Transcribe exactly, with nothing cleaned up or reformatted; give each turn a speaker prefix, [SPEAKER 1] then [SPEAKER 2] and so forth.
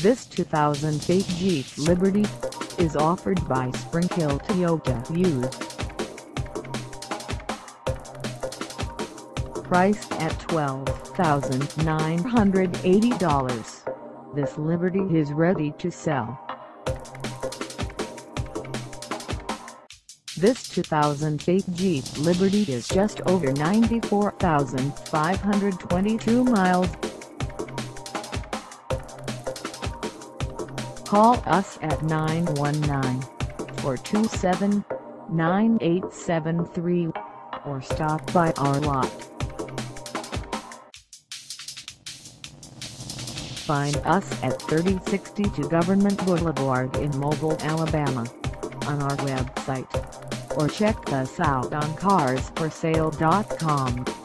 [SPEAKER 1] This two thousand eight Jeep Liberty is offered by SPRINGHILL Toyota used. Priced at twelve thousand nine hundred eighty dollars, this Liberty is ready to sell. This two thousand eight Jeep Liberty is just over ninety-four thousand five hundred twenty-two miles. Call us at nine one nine, four two seven, nine eight seven three or stop by our lot. Find us at thirty sixty-two Government Boulevard in Mobile, Alabama, on our website, or check us out on cars for sale dot com.